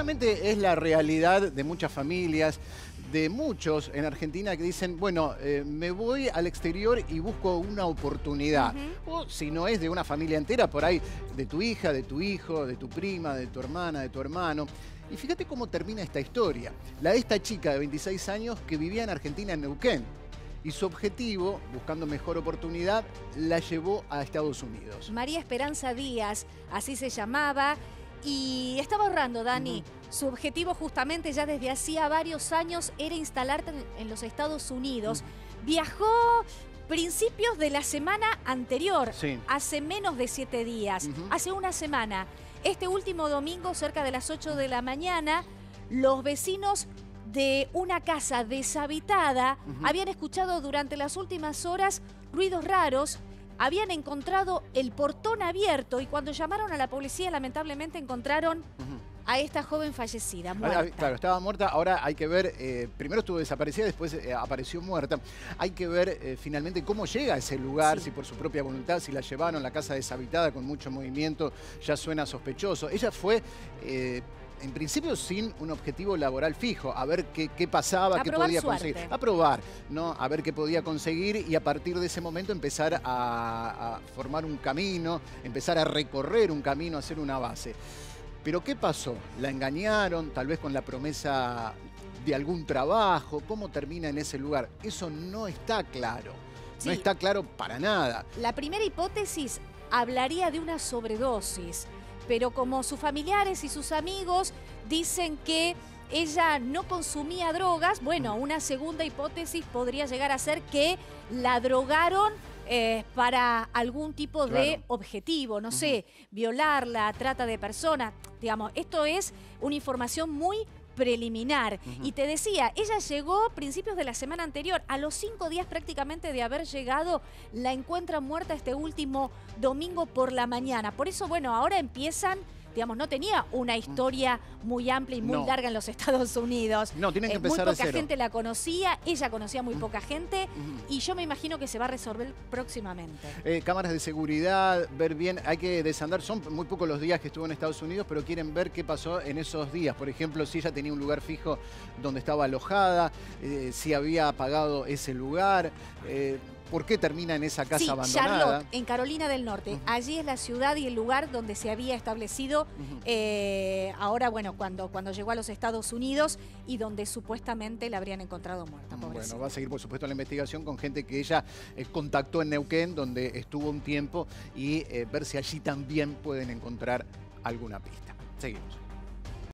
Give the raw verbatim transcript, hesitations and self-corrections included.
seguramente es la realidad de muchas familias, de muchos en Argentina que dicen, bueno, eh, me voy al exterior y busco una oportunidad. Uh-huh. O si no es de una familia entera, por ahí de tu hija, de tu hijo, de tu prima, de tu hermana, de tu hermano. Y fíjate cómo termina esta historia. La de esta chica de veintiséis años que vivía en Argentina, en Neuquén. Y su objetivo, buscando mejor oportunidad, la llevó a Estados Unidos. María Esperanza Díaz, así se llamaba, y estaba ahorrando, Dani. Uh-huh. Su objetivo justamente ya desde hacía varios años era instalarte en los Estados Unidos. Uh-huh. Viajó principios de la semana anterior, sí. hace menos de siete días, uh-huh. hace una semana. Este último domingo, cerca de las ocho de la mañana, los vecinos de una casa deshabitada uh-huh. habían escuchado durante las últimas horas ruidos raros, habían encontrado el portón abierto y cuando llamaron a la policía lamentablemente encontraron uh-huh. a esta joven fallecida, muerta. Ahora, claro, estaba muerta, ahora hay que ver, eh, primero estuvo desaparecida, después eh, apareció muerta. Hay que ver eh, finalmente cómo llega a ese lugar, sí. si por su propia voluntad, si la llevaron a la casa deshabitada con mucho movimiento, ya suena sospechoso. Ella fue... Eh, en principio sin un objetivo laboral fijo, a ver qué, qué pasaba, a qué podía suerte. conseguir. A probar, ¿no? A ver qué podía conseguir y a partir de ese momento empezar a, a formar un camino, empezar a recorrer un camino, a hacer una base. Pero ¿qué pasó? ¿La engañaron? Tal vez con la promesa de algún trabajo. ¿Cómo termina en ese lugar? Eso no está claro. Sí. No está claro para nada. La primera hipótesis hablaría de una sobredosis. Pero como sus familiares y sus amigos dicen que ella no consumía drogas, bueno, una segunda hipótesis podría llegar a ser que la drogaron eh, para algún tipo de claro. objetivo, no uh-huh. sé, violarla, trata de personas. Digamos, esto es una información muy preliminar. Uh-huh. Y te decía, ella llegó a principios de la semana anterior, a los cinco días prácticamente de haber llegado, la encuentran muerta este último domingo por la mañana. Por eso, bueno, ahora empiezan, digamos, no tenía una historia muy amplia y muy no. larga en los Estados Unidos. No, tienen que eh, empezar Muy de poca cero. gente la conocía, ella conocía muy uh-huh. poca gente uh-huh. y yo me imagino que se va a resolver próximamente. Eh, cámaras de seguridad, ver bien, hay que desandar, son muy pocos los días que estuvo en Estados Unidos, pero quieren ver qué pasó en esos días. Por ejemplo, si ella tenía un lugar fijo donde estaba alojada, eh, si había pagado ese lugar, eh, ¿por qué termina en esa casa sí, abandonada? Charlotte, en Carolina del Norte. Uh-huh. Allí es la ciudad y el lugar donde se había establecido uh-huh. eh, ahora, bueno, cuando, cuando llegó a los Estados Unidos y donde supuestamente la habrían encontrado muerta. Pobrecita. Bueno, va a seguir, por supuesto, la investigación con gente que ella eh, contactó en Neuquén, donde estuvo un tiempo, y eh, ver si allí también pueden encontrar alguna pista. Seguimos.